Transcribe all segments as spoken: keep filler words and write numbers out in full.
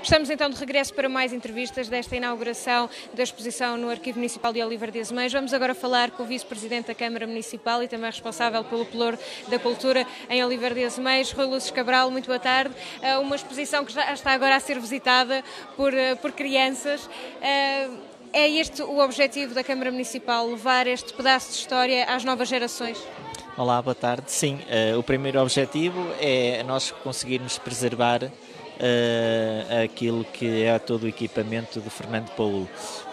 Estamos então de regresso para mais entrevistas desta inauguração da exposição no Arquivo Municipal de Oliveira de Azeméis. Vamos agora falar com o Vice-Presidente da Câmara Municipal e também responsável pelo Pelouro da Cultura em Oliveira de Azeméis, Rui Lúcio Cabral. Muito boa tarde. Uma exposição que já está agora a ser visitada por, por crianças. É este o objetivo da Câmara Municipal, levar este pedaço de história às novas gerações? Olá, boa tarde. Sim, uh, o primeiro objetivo é nós conseguirmos preservar uh, aquilo que é todo o equipamento do Fernando Paul uh,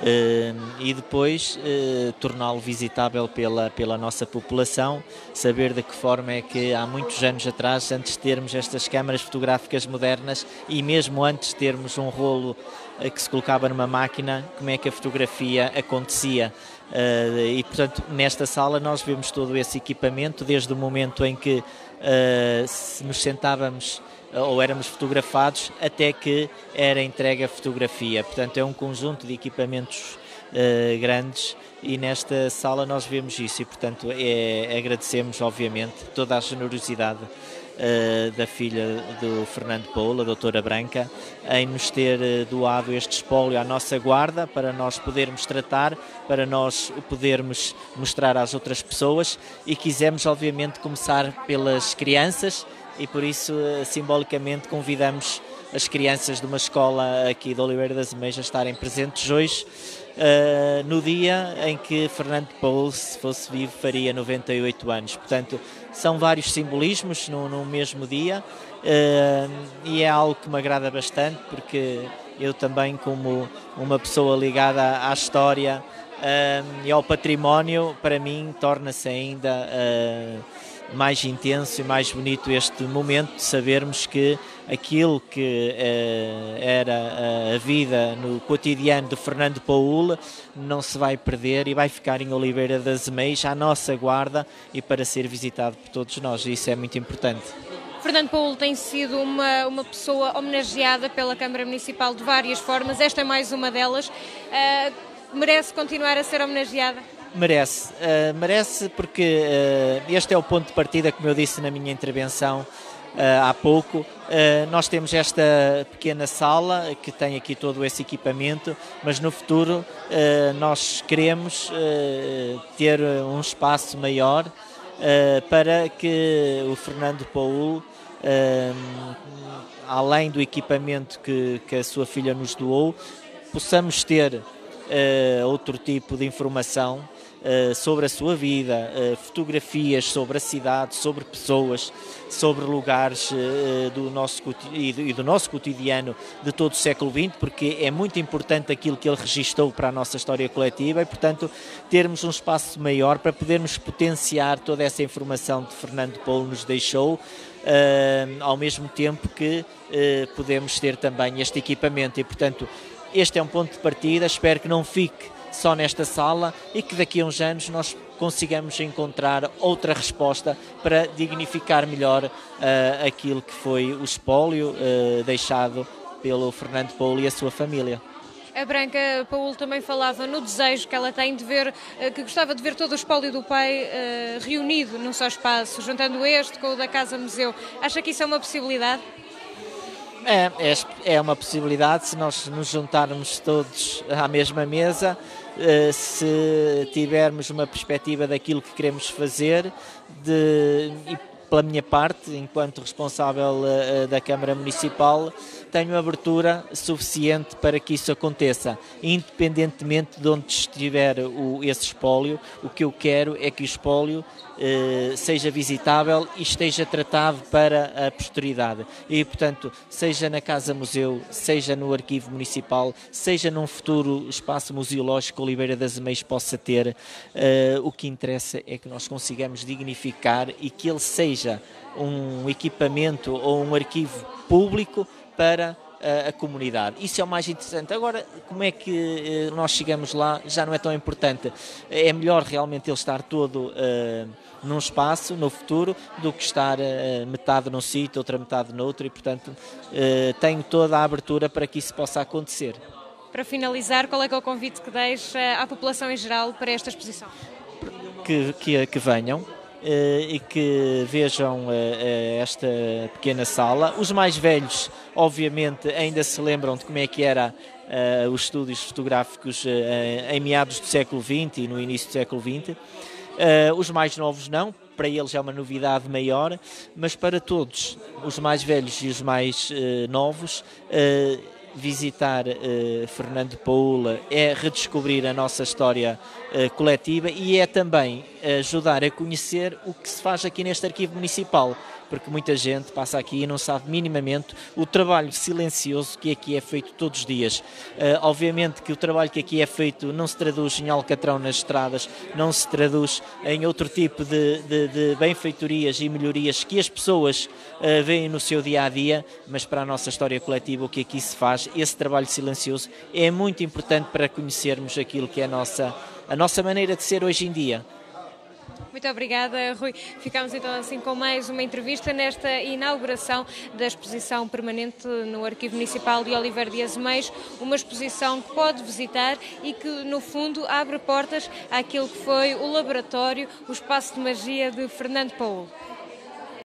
e depois uh, torná-lo visitável pela, pela nossa população, saber de que forma é que há muitos anos atrás, antes de termos estas câmaras fotográficas modernas e mesmo antes de termos um rolo uh, que se colocava numa máquina, como é que a fotografia acontecia. Uh, e portanto nesta sala nós vemos todo esse equipamento desde o momento em que uh, se nos sentávamos uh, ou éramos fotografados até que era entregue a fotografia. Portanto é um conjunto de equipamentos uh, grandes e nesta sala nós vemos isso e portanto é, agradecemos obviamente toda a generosidade Uh, da filha do Fernando Paul, a doutora Branca, em nos ter uh, doado este espólio à nossa guarda para nós podermos tratar, para nós o podermos mostrar às outras pessoas e quisemos obviamente começar pelas crianças e por isso uh, simbolicamente convidamos as crianças de uma escola aqui de Oliveira de Azeméis a estarem presentes hoje, uh, no dia em que Fernando Paul, se fosse vivo, faria noventa e oito anos. Portanto, são vários simbolismos no, no mesmo dia uh, e é algo que me agrada bastante porque eu também, como uma pessoa ligada à história uh, e ao património, para mim torna-se ainda uh, mais intenso e mais bonito este momento de sabermos que aquilo que uh, era a vida no cotidiano de Fernando Paul não se vai perder e vai ficar em Oliveira de Azeméis à nossa guarda e para ser visitado por todos nós. Isso é muito importante. Fernando Paul tem sido uma, uma pessoa homenageada pela Câmara Municipal de várias formas, esta é mais uma delas. Uh, merece continuar a ser homenageada? Merece, uh, merece porque uh, este é o ponto de partida, como eu disse na minha intervenção uh, há pouco. Uh, nós temos esta pequena sala que tem aqui todo esse equipamento, mas no futuro uh, nós queremos uh, ter um espaço maior uh, para que o Fernando Paul, uh, além do equipamento que, que a sua filha nos doou, possamos ter uh, outro tipo de informação Uh, sobre a sua vida, uh, fotografias sobre a cidade, sobre pessoas, sobre lugares uh, do nosso, e do, e do nosso cotidiano de todo o século vinte, porque é muito importante aquilo que ele registou para a nossa história coletiva e, portanto, termos um espaço maior para podermos potenciar toda essa informação que Fernando Paul nos deixou, uh, ao mesmo tempo que uh, podemos ter também este equipamento e, portanto, este é um ponto de partida. Espero que não fique só nesta sala e que daqui a uns anos nós consigamos encontrar outra resposta para dignificar melhor uh, aquilo que foi o espólio uh, deixado pelo Fernando Paul e a sua família. A Branca Paul também falava no desejo que ela tem de ver, que gostava de ver todo o espólio do pai uh, reunido num só espaço, juntando este com o da Casa Museu. Acha que isso é uma possibilidade? É, é, é uma possibilidade se nós nos juntarmos todos à mesma mesa, se tivermos uma perspectiva daquilo que queremos fazer, de, e pela minha parte, enquanto responsável da Câmara Municipal, tenho abertura suficiente para que isso aconteça, independentemente de onde estiver o, esse espólio. O que eu quero é que o espólio eh, seja visitável e esteja tratado para a posteridade. E, portanto, seja na Casa Museu, seja no Arquivo Municipal, seja num futuro espaço museológico que Oliveira de Azeméis possa ter, eh, o que interessa é que nós consigamos dignificar e que ele seja um equipamento ou um arquivo público para a, a comunidade. Isso é o mais interessante. Agora, como é que uh, nós chegamos lá já não é tão importante. É melhor realmente ele estar todo uh, num espaço, no futuro, do que estar uh, metade num sítio, outra metade noutro e, portanto, uh, tenho toda a abertura para que isso possa acontecer. Para finalizar, qual é que é o convite que deixa à população em geral para esta exposição? Que, que, que venham, e que vejam esta pequena sala. Os mais velhos, obviamente, ainda se lembram de como é que era os estúdios fotográficos em meados do século vinte e no início do século vinte. Os mais novos não, para eles é uma novidade maior, mas para todos, os mais velhos e os mais novos, visitar uh, Fernando Paula é redescobrir a nossa história uh, coletiva e é também ajudar a conhecer o que se faz aqui neste arquivo municipal, porque muita gente passa aqui e não sabe minimamente o trabalho silencioso que aqui é feito todos os dias. Uh, obviamente que o trabalho que aqui é feito não se traduz em alcatrão nas estradas, não se traduz em outro tipo de, de, de benfeitorias e melhorias que as pessoas uh, veem no seu dia-a-dia, mas para a nossa história coletiva o que aqui se faz, esse trabalho silencioso é muito importante para conhecermos aquilo que é a nossa, a nossa maneira de ser hoje em dia. Muito obrigada, Rui. Ficamos então assim com mais uma entrevista nesta inauguração da exposição permanente no Arquivo Municipal de Oliveira de Azeméis, uma exposição que pode visitar e que, no fundo, abre portas àquilo que foi o laboratório, o espaço de magia de Fernando Paula.